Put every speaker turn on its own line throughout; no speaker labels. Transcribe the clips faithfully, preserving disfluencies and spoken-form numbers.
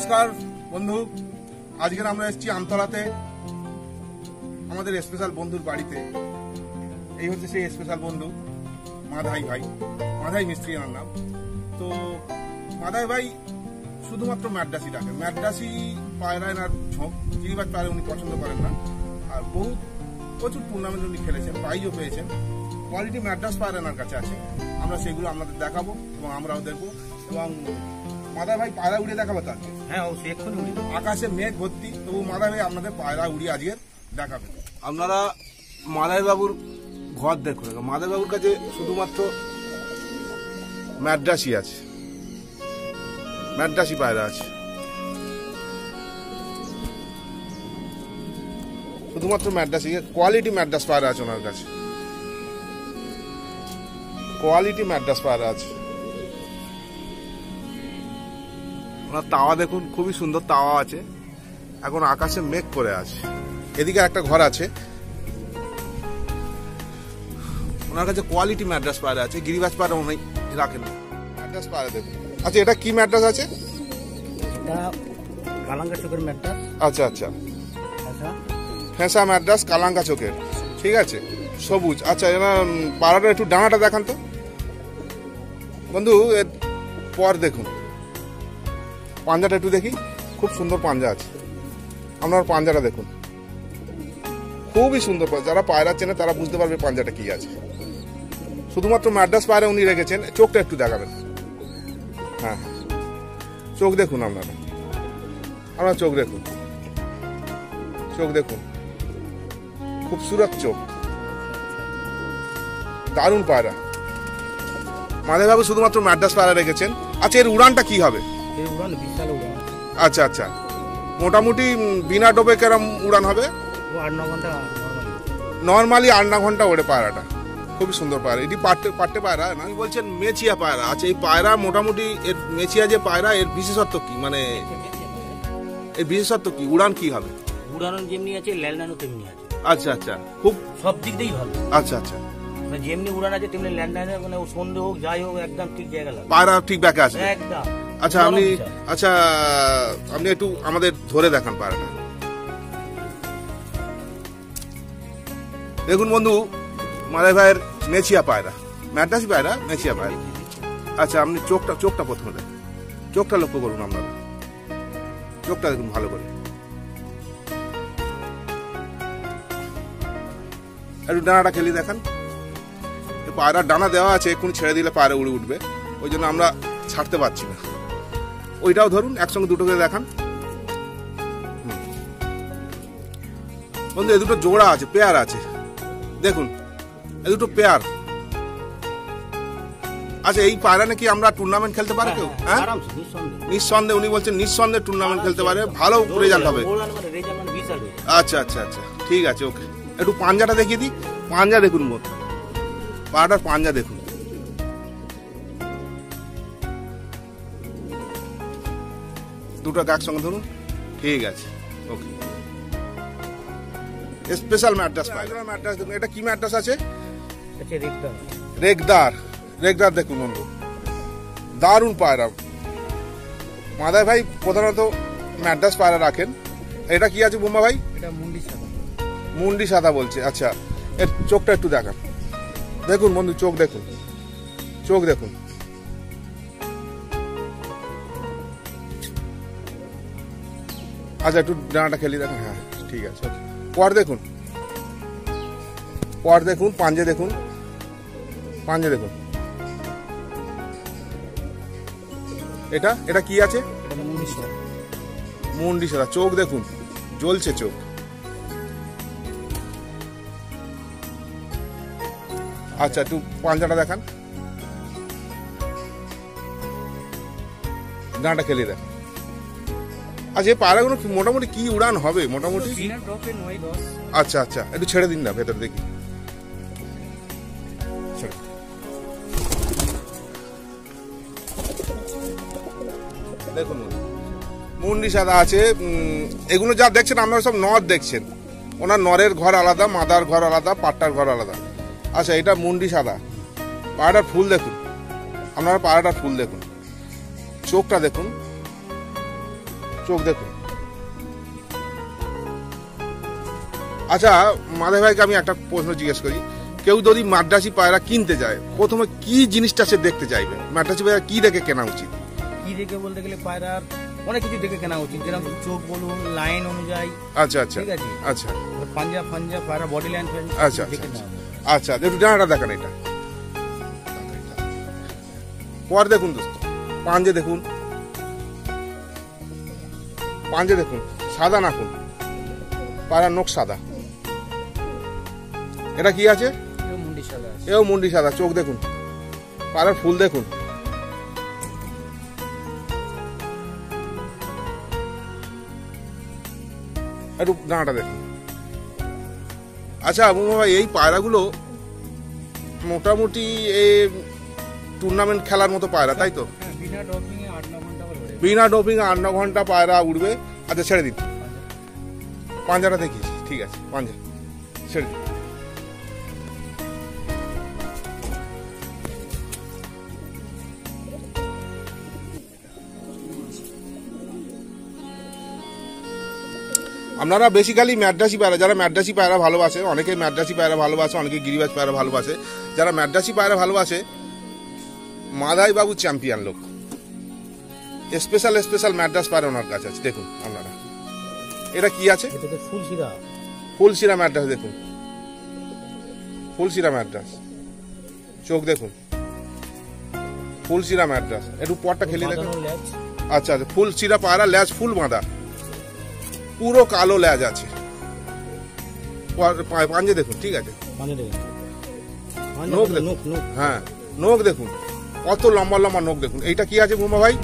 নমস্কার বন্ধু, আজকে আমরা এসেছি আমতলাতে আমাদের স্পেশাল বন্ধুর বাড়িতে। এই হচ্ছে সেই স্পেশাল বন্ধু মাধাই ভাই, মাধাই মিস্ত্রি আমার নাম। তো মাধাই ভাই শুধুমাত্র ম্যাড্রাসি ডাকে, ম্যাড্রাসি পায়রা এনার ঝোঁক, গিরিবাজ পায়রা উনি পছন্দ করেন না। আর বহু প্রচুর টুর্নামেন্ট উনি খেলেছেন, প্রাইজও পেয়েছেন। কোয়ালিটি ম্যাড্রাস পায়রা এনার কাছে আছে, আমরা সেগুলো আপনাদের দেখাবো এবং আমরাও দেখবো। এবং মাধাই ভাই পায়রা উড়িয়ে দেখাবো তো আজকে?
হ্যাঁ অবশ্যই, এক্ষুনি উড়িয়ে দেবো।
আকাশে মেঘ ভর্তি, তবু মাধাই ভাই আপনাদের পায়রা উড়িয়ে আজকে দেখাবে। আপনারা মাধাই বাবুর ঘর দেখুন, মাধাই বাবুর কাছে শুধুমাত্র ম্যাড্রাসি আছে, ম্যাড্রাসি পায়রা আছে, শুধুমাত্র ম্যাড্রাসি, কোয়ালিটি ম্যাড্রাস পায়রা আছে ওনার কাছে, কোয়ালিটি ম্যাড্রাস পায়রা আছে। ওনার তাওয়া দেখুন, খুবই সুন্দর তাওয়া আছে। এখন আকাশে মেঘ করে আছে। এদিকে একটা ঘর আছে, ওনার কাছে কোয়ালিটি ম্যাড্রাস পায়রা আছে, গিরিবাজ পায়রা উনি রাখেন না। ম্যাড্রাস পায়রা দেখুন। আচ্ছা, এটা কি ম্যাড্রাস আছে?
এটা কালাঙ্গা চোখের ম্যাড্রাস।
আচ্ছা আচ্ছা, ফেঁসা ম্যাড্রাস কালাঙ্গা চোখের, ঠিক আছে, সবুজ। আচ্ছা, এনার পায়রাটা একটু ডানাটা দেখান তো বন্ধু। এর পর দেখুন পাঞ্জাটা একটু দেখি, খুব সুন্দর পাঞ্জা আছে। আপনার পাঞ্জাটা দেখুন, খুবই সুন্দর। যারা পায়রা চেনে তারা বুঝতে পারবে পাঞ্জাটা কি আছে। শুধুমাত্র ম্যাড্রাস পায়রা উনি রেখেছেন। চোখটা একটু দেখাবেন। হ্যাঁ, চোখ দেখুন, আপনারা আপনার চোখ দেখুন, চোখ দেখুন, খুবসুরত চোখ, দারুণ পায়রা। মাধাই বাবু শুধুমাত্র ম্যাড্রাস পায়রা রেখেছেন। আচ্ছা, এর উড়ানটা কি হবে?
এর উড়ান বিশাল উড়ান।
আচ্ছা আচ্ছা, মোটামুটি বিনা ডোবে কেরম উড়ান হবে?
আট ন ঘন্টা
নর্মালি আট ন ঘন্টা ওড়ে পায়রাটা। খুবই সুন্দর পায়রা। এটি পাট্টে পাট্টে পায়রা না, বলছেন মেচিয়া পায়রা। আচ্ছা, এই পায়রা মোটামুটি এর মেচিয়া যে পায়রা, এর বিশেষত্ব কি, মানে এর বিশেষত্ব কি, উড়ান কি হবে?
উড়ান যেমনি আছে ল্যান্ডানো তেমনি আছে।
আচ্ছা আচ্ছা, খুব
সব দিক দিয়েই ভালো।
আচ্ছা আচ্ছা,
মানে যেমনি উড়ান আছে তেমনি ল্যান্ডানো, মানে সন্ধে হোক যাই হোক একদম ঠিক জায়গা লাগে,
পায়রা ঠিক ব্যাকে আছে
একদম।
আচ্ছা, আপনি আচ্ছা আপনি একটু আমাদের ধরে দেখান পায়রাটা। দেখুন বন্ধু, মাধাই ভাইয়ের মেচিয়া পায়রা, ম্যাড্রাসি পায়রা, মেচিয়া পায়রা। আচ্ছা, আপনি চোখটা চোখটা প্রথমে দেখুন, চোখটা লক্ষ্য করুন, আপনারা চোখটা দেখুন ভালো করে। একটু ডানাটা খেলি দেখান। পায়রার ডানা দেওয়া আছে, এক্ষুনি ছেড়ে দিলে পায়রা উড়ে উঠবে, ওই জন্য আমরা ছাড়তে পারছি না। ওইটাও ধরুন, একসঙ্গে দুটো করে দেখান বন্ধু। এ দুটো জোড়া আছে, পেয়ার আছে, দেখুন এ দুটো পেয়ার। আচ্ছা, এই পায়রা নাকি আমরা টুর্নামেন্ট খেলতে পারে কেউ? হ্যাঁ, নিঃসন্দেহে, উনি বলছেন নিঃসন্দেহে টুর্নামেন্ট খেলতে পারে, ভালো রেজাল্ট হবে। আচ্ছা আচ্ছা আচ্ছা, ঠিক আছে, ওকে। একটু পাঞ্জাটা দেখিয়ে দিই, পাঞ্জা দেখুন, মোট পায়রাটার পাঞ্জা দেখুন। দুটো একসঙ্গে ধরুন, ঠিক আছে, ওকে। স্পেশাল ম্যাড্রাস পায়রা, ম্যাড্রাস দেখুন। এটা কি ম্যাড্রাস আছে? রেগদার, রেগদার দেখুন বন্ধু, দারুণ পায়রা। মাধাই ভাই প্রধানত ম্যাড্রাস পায়রা রাখেন। এটা কি আছে বোম্বা ভাই?
এটা মুন্ডি সাদা।
মুন্ডি সাদা বলছে। আচ্ছা, এর চোখটা একটু দেখান। দেখুন বন্ধু, চোখ দেখুন, চোখ দেখুন। আচ্ছা, একটু ডানাটা খেলি দেখুন। হ্যাঁ, ঠিক আছে, পর দেখুন, পর দেখুন, পাঞ্জে দেখুন, পাঞ্জে দেখুন। এটা এটা কি আছে? মুন্ডি সাদা। চোখ দেখুন, জ্বলছে চোখ। আচ্ছা, একটু পাঞ্জাটা দেখান, ডানাটা খেলি দেখ। আচ্ছা, এই পায়রাগুলো মোটামুটি কি উড়ান হবে মোটামুটি? আচ্ছা আচ্ছা, একটু ছেড়ে দিন না ভেতর দেখি। দেখুন মুন্ডি সাদা আছে। এগুলো যা দেখছেন আপনারা সব নর দেখছেন, ওনার নরের ঘর আলাদা, মাদার ঘর আলাদা, পাট্টার ঘর আলাদা। আচ্ছা, এটা মুন্ডি সাদা। পায়রাটার ফুল দেখুন, আপনারা পায়রাটার ফুল দেখুন, চোখটা দেখুন, চোখ দেখুন। আচ্ছা মাধব ভাইকে আমি একটা প্রশ্ন জিজ্ঞেস করি, কেউ যদি মাদ্রাসি পায়রা কিনতে যায় প্রথমে কি জিনিসটা সে দেখতে চাইবে? মাদ্রাসি পায়রা কি দেখে কেনা উচিত?
কি দেখে বলতে গেলে পায়রার অনেক কিছু দেখে কেনা উচিত, যেরকম চোখ বলুন, লাইন অনুযায়ী।
আচ্ছা আচ্ছা
ঠিক আছে।
আচ্ছা
পাঞ্জা ফাঞ্জা পায়রা বডি লাইন
আচ্ছা আচ্ছা একটু ডানাটা দেখান। এটা পর দেখুন দোস্ত, পাঞ্জে দেখুন, পাঞ্জে দেখুন, সাদা নাকুন, পায়রার নখ সাদা। এটা কি আছে? এও মুন্ডি সাদা। চোখ দেখুন, পায়রার ফুল দেখুন। একটু ডানাটা দেখুন। আচ্ছা ভাই, এই পায়রাগুলো মোটামুটি এই টুর্নামেন্ট খেলার মতো পায়রা, তাই তো? বিনা ডোপিং আট ন ঘন্টা পায়রা উঠবে। আচ্ছা ছেড়ে দিন, পাঞ্জাটা দেখিয়েছি, ঠিক আছে, পাঞ্জা ছেড়ে দিন। আপনারা বেসিক্যালি ম্যাড্রাসি পায়রা, যারা ম্যাড্রাসি পায়রা ভালোবাসে, অনেকে ম্যাড্রাসি পায়রা ভালোবাসে, অনেকে গিরিবাজ পায়রা ভালোবাসে। যারা ম্যাড্রাসি পায়রা ভালোবাসে, মাদাই বাবু চ্যাম্পিয়ন লোক, স্পেশাল স্পেশাল ম্যাড্রাস পায়রা ওনার কাছে আছে। দেখুন আপনারা, এটা কি আছে?
ফুলশিরা,
ফুলশিরা ম্যাড্রাস দেখুন, ফুলশিরা ম্যাড্রাস। চোখ দেখুন, ফুলশিরা ম্যাড্রাস। একটু পরটা খেলিয়ে দেখুন। আচ্ছা আচ্ছা, ফুলশিরা পায়রা, ল্যাজ ফুল বাঁধা, পুরো কালো ল্যাজ আছে। পাঞ্জে দেখুন, ঠিক আছে, নখ দেখুন, হ্যাঁ নখ দেখুন, কত লম্বা লম্বা নখ দেখুন। এইটা কি আছে বুমা ভাই?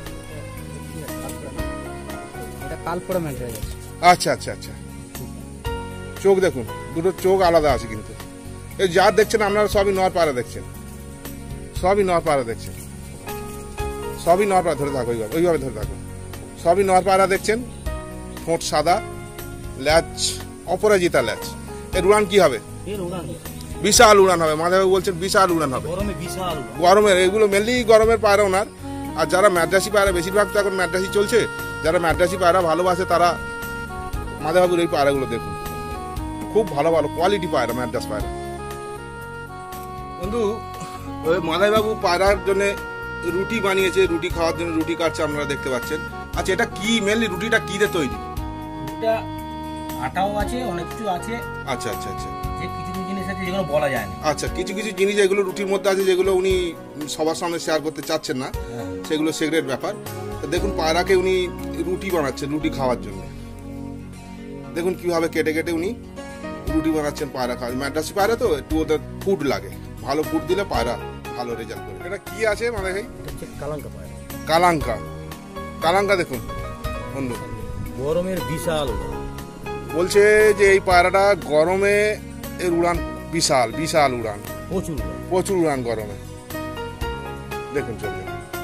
আচ্ছা আচ্ছা আচ্ছা, চোখ দেখুন, দুটো চোখ আলাদা আছে কিন্তু। এই যা দেখছেন আপনারা সবই নর পায়রা দেখছেন, সবই নর পায়রা দেখছেন, সবই নর পায়রা। ধরে থাকো, ওইভাবে ওইভাবে ধরে থাকো, সবই নর পায়রা দেখছেন। ঠোঁট সাদা, ল্যাচ অপরাজিতা ল্যাচ। এর উড়ান কি হবে? বিশাল উড়ান হবে। মাধব বলছেন বিশাল উড়ান হবে গরমের। এগুলো মেনলি গরমের পায়রা ওনার। আর যারা ম্যাড্রাসি পায়রা, বেশিরভাগ তো এখন ম্যাড্রাসি চলছে, যারা ম্যাড্রাসি পায়রা ভালোবাসে তারা মাধববাবুর এই পায়রাগুলো দেখুন, খুব ভালো ভালো কোয়ালিটি পায়রা, ম্যাড্রাস পায়রা। বন্ধু, ওই মাধববাবু পায়রার জন্য রুটি বানিয়েছে, রুটি খাওয়ার জন্য রুটি কাটছে, আপনারা দেখতে পাচ্ছেন। আচ্ছা, এটা কি মেনলি রুটিটা কি দিয়ে তৈরি?
এটা আটাও আছে, অনেক কিছু আছে।
আচ্ছা আচ্ছা আচ্ছা,
যে কিছু কিছু জিনিস আছে যেগুলো বলা যায় না।
আচ্ছা, কিছু কিছু জিনিস এগুলো রুটির মধ্যে আছে যেগুলো উনি সবার সামনে শেয়ার করতে চাচ্ছেন না, সেগুলো সিক্রেট ব্যাপার। দেখুন পায়রাকে উনি রুটি বানাচ্ছেন, রুটি খাওয়ার জন্য। দেখুন কিভাবে কেটে কেটে উনি রুটি বানাচ্ছেন পায়রা খাওয়া। ম্যাড্রাসি পায়রা তো একটু ওদের ফুড লাগে, ভালো ফুড দিলে পায়রা ভালো রেজাল্ট করে। এটা কি আছে মানে ভাই?
কালাঙ্কা পায়রা।
কালাঙ্কা, কালাঙ্কা দেখুন বন্ধু,
গরমের বিশাল
বলছে যে এই পায়রাটা গরমে এর উড়ান বিশাল, বিশাল উড়ান,
প্রচুর
প্রচুর উড়ান গরমে। দেখুন চলবে,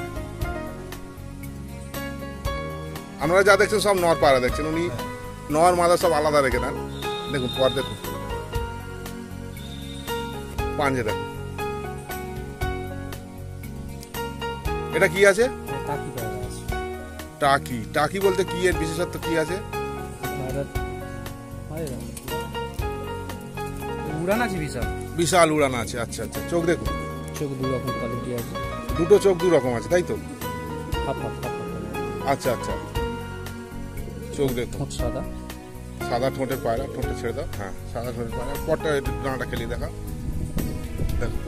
আপনারা যা দেখছেন সব নর পায়রা দেখছেন, উনি নর মাদা সব আলাদা রেখে দেন। দেখুন পর দেখুন, পাঞ্জে দেখুন। এটা কি আছে? টাকি। টাকি বলতে কি, এর বিশেষত্ব কি আছে?
উড়ান আছে বিশাল,
বিশাল উড়ান আছে। আচ্ছা আচ্ছা, চোখ দেখুন,
চোখ দু রকম কোয়ালিটি আছে,
দুটো চোখ দু রকম আছে, তাই তো? আচ্ছা আচ্ছা, চোখ দেখুন,
ঠোঁট সাদা,
সাদা ঠোঁটের পায়রা। ঠোঁটটা ছেড়ে দাও, হ্যাঁ সাদা ঠোঁটের পায়রা। পরটা ডানাটা খেলিয়ে দেখা, দেখুন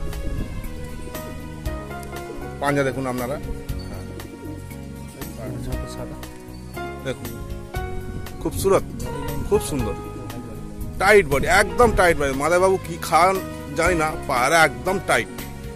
পাঞ্জা দেখুন আপনারা, দেখুন খুবসুরত, খুব সুন্দর, টাইট বডি, একদম টাইট বডি। মাদাই বাবু কি খান জানি না, পায়রা একদম টাইট।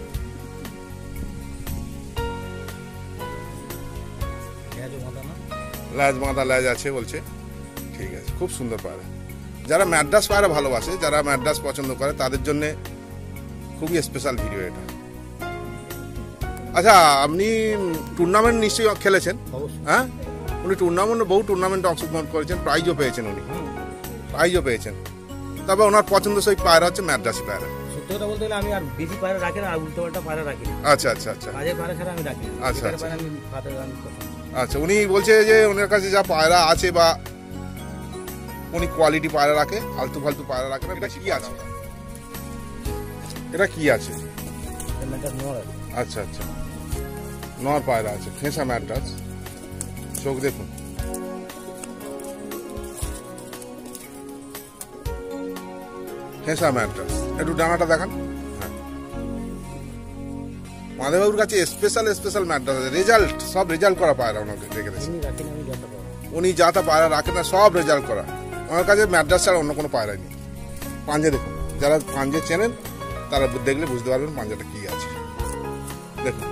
ল্যাজ বাঁধা ল্যাজ আছে বলছে, ঠিক আছে, খুব সুন্দর পায়রা। যারা ম্যাড্রাস পায়রা ভালোবাসে, যারা ম্যাড্রাস পছন্দ করে, তাদের জন্য খুবই স্পেশাল ভিডিও এটা। আচ্ছা, আপনি টুর্নামেন্ট নিশ্চয়ই খেলেছেন? হ্যাঁ, উনি টুর্নামেন্টে বহু টুর্নামেন্টে অংশগ্রহণ করেছেন, প্রাইজও পেয়েছেন, উনি প্রাইজও পেয়েছেন। তবে ওনার পছন্দসই পায়রা হচ্ছে ম্যাড্রাসি পায়রা।
সত্যি কথা বলতে গেলে আমি আর বেশি পায়রা রাখি না, আর উল্টো পাল্টা পায়রা রাখি।
আচ্ছা আচ্ছা আচ্ছা,
কাজের পায়রা ছাড়া আমি রাখি।
আচ্ছা আচ্ছা,
আমি
আচ্ছা, উনি বলছে যে ওনার কাছে যা পায়রা আছে বা উনি কোয়ালিটি পায়রা রাখে, আলতু ফালতু পায়রা রাখে না। এটা কি আছে? এটা কি আছে? আচ্ছা আচ্ছা, নর পায়রা আছে, ফেঁসা ম্যাড্রাস। চোখ দেখুন, ফেঁসা ম্যাড্রাস। একটু ডানাটা দেখান। হ্যাঁ, মাধববাবুর কাছে স্পেশাল স্পেশাল ম্যাড্রাস আছে, রেজাল্ট সব রেজাল্ট করা পায়রা ওনাকে রেখে দিয়েছে। উনি যাতা পায়রা রাখে না, সব রেজাল্ট করা। ওনার কাছে ম্যাড্রাস ছাড়া অন্য কোনো পায়রা নেই। পাঞ্জা দেখুন, যারা পাঞ্জে চেনেন তারা দেখলে বুঝতে পারবেন পাঞ্জাটা কি আছে। দেখুন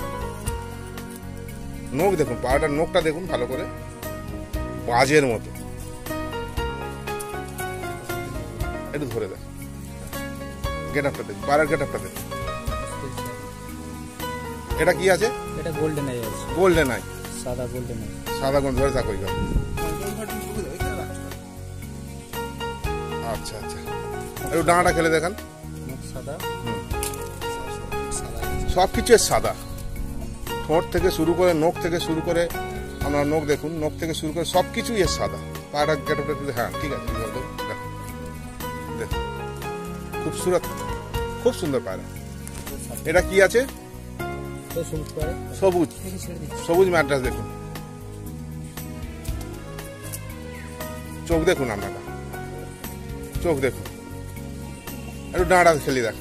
নখ দেখুন, পায়রাটার নখটা দেখুন ভালো করে, বাজের মতো। একটু ধরে দেখ, গেট আপটা দেখুন, পায়রার গেট আপটা দেখুন। এটা কি আছে?
এটা গোল্ডেন আই আছে।
গোল্ডেন আই,
সাদা গোল্ডেন আই।
সাদা গোল্ডেন ধরে থাকো। আচ্ছা আচ্ছা, একটু ডানাটা খেলে দেখান।
সাদা,
সবকিছু সাদা, ঠোঁট থেকে শুরু করে নখ থেকে শুরু করে, আমরা নখ দেখুন, নখ থেকে শুরু করে সবকিছুই এর সাদা। পায়রা গেট আপটা, হ্যাঁ ঠিক আছে, দেখুন খুব সুরত, খুব সুন্দর পায়রা। এটা কি আছে? সবুজ, সবুজ ম্যাড্রাস দেখুন। চোখ দেখুন আপনারা, চোখ দেখুন, একটু ডাঁড়া খেলি দেখুন,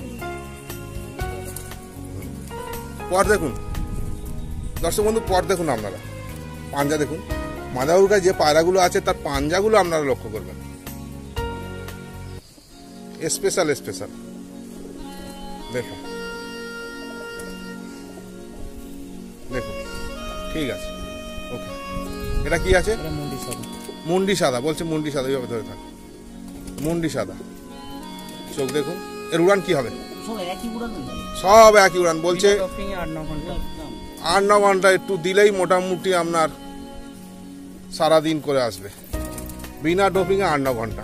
পর দেখুন দর্শক বন্ধু, পর দেখুন আপনারা, পাঞ্জা দেখুন। মাদাউর গায়ে যে পায়রাগুলো আছে তার পাঞ্জাগুলো আপনারা লক্ষ্য করবেন, স্পেশাল স্পেশাল দেখুন, দেখুন ঠিক আছে, ওকে। এটা কি আছে? মুন্ডি সাদা বলছে, মুন্ডি সাদা, এইভাবে ধরে থাকে, মুন্ডি সাদা। চোখ দেখুন, এর উড়ান কি হবে? সব একই উড়ান বলছে, আট ন ঘন্টা একটু দিলেই মোটামুটি আপনার সারাদিন করে আসবে, বিনা ডোপিং এ আট ন ঘন্টা।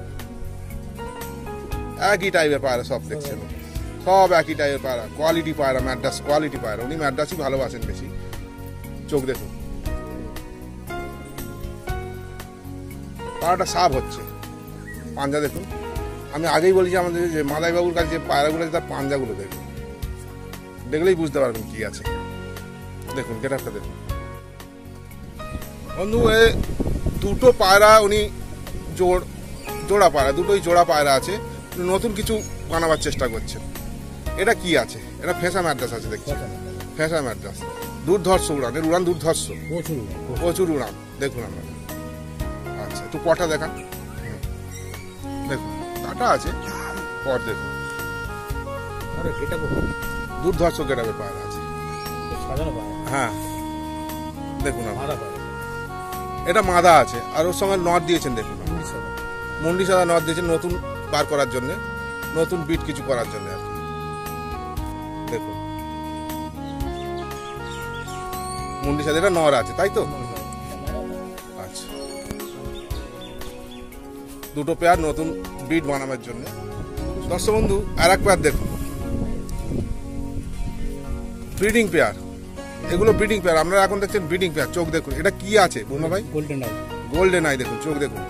একই টাইপের পায়রা সব দেখছেন, সব একই টাইপের পায়রা, কোয়ালিটি পায়রা, ম্যাড্রাস কোয়ালিটি পায়রা। উনি ম্যাড্রাসই ভালোবাসেন বেশি। চোখ দেখুন, পায়রাটা সাফ হচ্ছে। পাঞ্জা দেখুন, আমি আগেই বলেছি আমাদের যে মাদাই বাবুর কাছে যে পায়রাগুলো আছে তার পাঞ্জাগুলো দেখুন, দেখলেই বুঝতে পারবেন কি আছে। দেখুন গেটআপটা দেখুন বন্ধু, এ দুটো পায়রা উনি জোড় জোড়া পায়রা, দুটোই জোড়া পায়রা আছে, নতুন কিছু বানাবার চেষ্টা করছেন। এটা কি আছে? এটা ফেঁসা ম্যাড্রাস আছে দেখছি, ফেঁসা ম্যাড্রাস, দুর্ধর্ষ উড়ান, এর উড়ান দুর্ধর্ষ, প্রচুর উড়ান। দেখুন আমরা, আচ্ছা একটু পটা দেখান, দেখুন কাটা আছে, পট দেখুন, দুর্ধর্ষ গেটাবে পায়রা আছে। হ্যাঁ দেখুন, এটা মাদা আছে, আর ওর সঙ্গে নট দিয়েছেন, দেখুন মুন্ডি সাদা নট দিয়েছেন, নতুন বার করার জন্য, নতুন বিট কিছু করার জন্য আর কি। দেখুন মুন্ডি সাদা, এটা নর আছে তাই তো? আচ্ছা, দুটো পেয়ার নতুন বিট বানানোর জন্য। দর্শক বন্ধু আর এক পেয়ার দেখুন, ব্রিডিং পেয়ার, এগুলো ব্রিডিং পেয়ার। আপনারা এখন দেখছেন ব্রিডিং পেয়ার। চোখ দেখুন, এটা কি আছে বলুন ভাই?
গোল্ডেন আই,
গোল্ডেন আই দেখুন, চোখ দেখুন,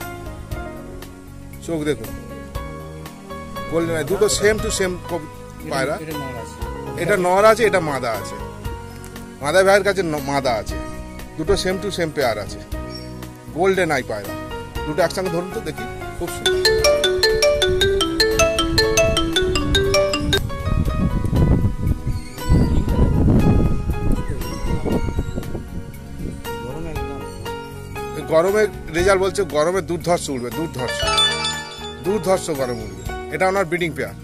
চোখ দেখুন, গোল্ডেন আই, দুটো সেম টু সেম পায়রা। এটা নর আছে, এটা মাদা আছে, মাদা ভাইয়ের কাছে মাদা আছে, দুটো সেম টু সেম পেয়ার আছে, গোল্ডেন আই পায়রা। দুটো একসঙ্গে ধরুন তো দেখি, খুব সুন্দর। গরমের রেজাল্ট বলছে, গরমে দুর্ধর্ষ উঠবে, দুর্ধর্ষ দুর্ধর্ষ গরম উঠবে। এটা ওনার ব্রিডিং পেয়ার।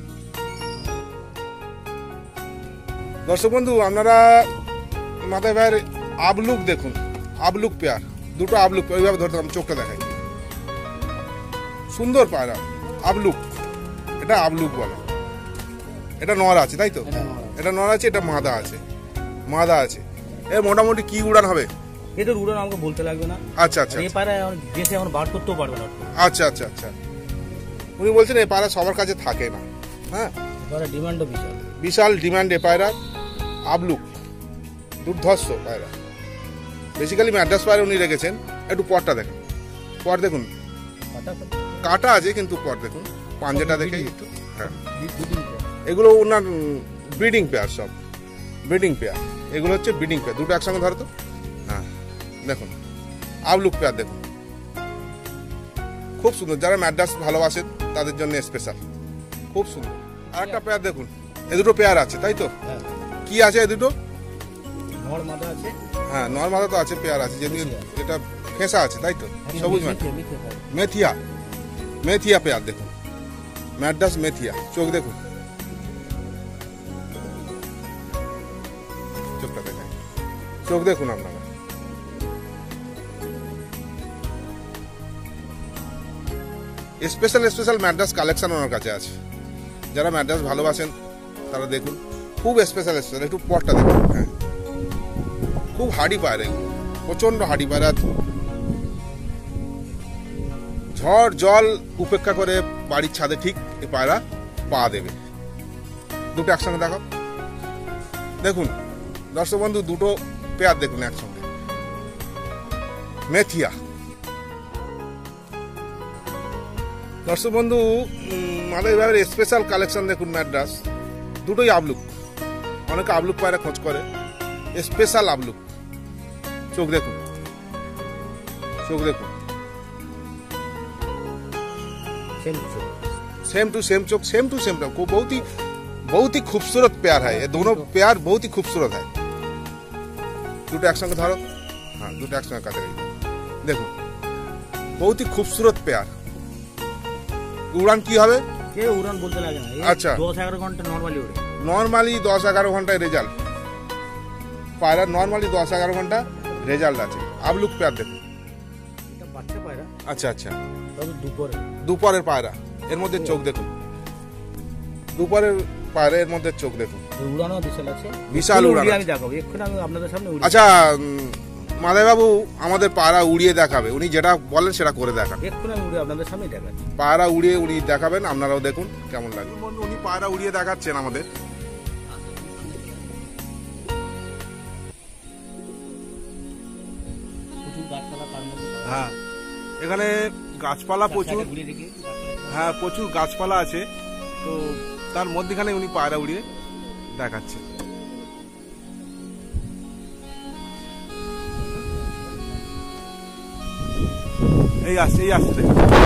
দর্শক বন্ধু আপনারা মাথায় ভাইয়ের আবলুক দেখুন, আবলুক পেয়ার, দুটো আবলুক, ওইভাবে ধরতে আমি চোখটা দেখাই, সুন্দর পায়রা আবলুক। এটা আবলুক বলে, এটা নর আছে তাই তো? এটা নর আছে, এটা মাদা আছে, মাদা আছে। এর মোটামুটি কি উড়ান হবে?
এদের উড়ান আমাকে বলতে লাগবে না।
আচ্ছা আচ্ছা,
এই পায়রা দেশে এখন বার করতেও পারবে না।
আচ্ছা আচ্ছা আচ্ছা, উনি বলছেন এই পায়রা সবার কাছে থাকে না। হ্যাঁ,
ডিমান্ডও বিশাল,
বিশাল ডিমান্ড এ পায়রা। আবলুক দুর্ধর্ষ পায়রা। বেসিক্যালি ম্যাড্রাস পায়রা উনি রেখেছেন। একটু পরটা দেখুন, পর দেখুন কাটা আছে কিন্তু পর দেখুন পাঞ্জাটা দেখে একটু। হ্যাঁ, এগুলো ওনার ব্রিডিং পেয়ার, সব ব্রিডিং পেয়ার। এগুলো হচ্ছে ব্রিডিং পেয়ার, দুটো একসঙ্গে ধরো তো। হ্যাঁ দেখুন আউলুক পেয়ার দেখুন, খুব সুন্দর। যারা ম্যাড্রাস ভালোবাসেন তাদের জন্য স্পেশাল, খুব সুন্দর। আর একটা পেয়ার দেখুন, এ দুটো পেয়ার আছে তাই তো? কি আছে এ দুটো?
নর মাদা আছে।
হ্যাঁ নর মাদা তো আছে, পেয়ার আছে, যেদিকে যেটা ফেঁসা আছে তাই তো? সবুজ মেথিয়া, মেথিয়া পেয়ার দেখুন, ম্যাড্রাস মেথিয়া। চোখ দেখুন, চোখটা দেখেন, চোখ দেখুন আপনারা। স্পেশাল স্পেশাল ম্যাড্রাস কালেকশন ওনার কাছে আছে, যারা ম্যাড্রাস ভালোবাসেন তারা দেখুন, খুব স্পেশাল স্পেশাল। একটু পটটা দেখুন। হ্যাঁ খুব হাডি পায়রা, এগুলো প্রচন্ড হাডি পায়রা। ঝড় জল উপেক্ষা করে বাড়ির ছাদে ঠিক এই পায়রা পা দেবে। দুটো একসঙ্গে দেখো, দেখুন দর্শক বন্ধু, দুটো পেয়ার দেখুন একসঙ্গে, মেথিয়া। দর্শক বন্ধু, মাদাই ভাইয়ের স্পেশাল কালেকশন দেখুন ম্যাড্রাস, দুটোই আবলুক। অনেকে আবলুক পায়রা খোঁজ করে, স্পেশাল আবলুক। চোখ দেখুন, চোখ দেখুন, सेम टू सेम चोक, सेम टू सेम को बहुत ही बहुत ही खूबसूरत प्यार है। ये दोनों प्यार बहुत ही खूबसूरत है। দুটো একসঙ্গে ধরো। হ্যাঁ দুটো একসঙ্গে কাছে দেখুন, बहुत ही खूबसूरत प्यार। উড়ান কি হবে?
কে উড়ান বলতে লাগে না।
আচ্ছা
দশ এগারো ঘন্টা নরমালি ওড়ে।
নরমালি দশ এগারো ঘন্টায় রেজাল্ট পায়রা, নরমালি দশ এগারো ঘন্টা রেজাল্ট আছে। আবলুক পেয়ার দেখুন,
এটা বাচ্চা পায়রা।
আচ্ছা আচ্ছা,
তবে দুপুরে
দুপুরের পায়রা, এর মধ্যে চোখ দেখুন, দুপুরের পায়রা এর মধ্যে চোখ দেখুন,
উড়ানো বিশাল আছে,
বিশাল উড়ান।
আমি দেখাবো এক্ষুনি, আমি আপনাদের সামনে।
আচ্ছা মাদাই বাবু আমাদের পায়রা উড়িয়ে দেখাবে, উনি যেটা বলেন সেটা করে দেখান।
এক্ষুনি আমি উড়ে আপনাদের সামনে দেখাচ্ছি।
পায়রা উড়িয়ে উনি দেখাবেন, আপনারাও দেখুন কেমন লাগে। উনি পায়রা উড়িয়ে দেখাচ্ছেন আমাদের। হ্যাঁ এখানে গাছপালা প্রচুর, হ্যাঁ প্রচুর গাছপালা আছে, তো তার মধ্যখানে উনি পায়রা উড়িয়ে দেখাচ্ছেন। এই আসছে, এই আসছে,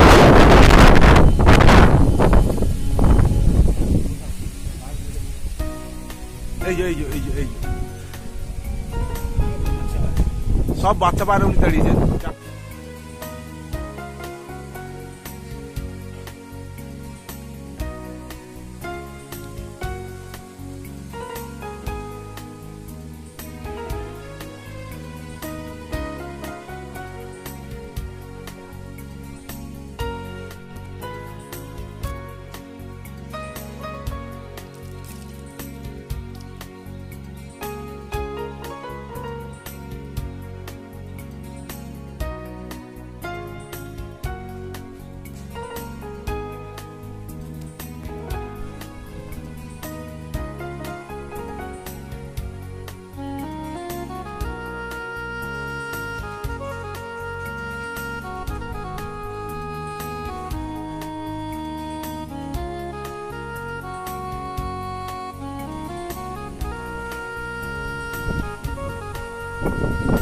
এই যে এই যে এই যে এই সব বাচ্চা পায়রা উনি তাড়িয়েছেন।
Thank you.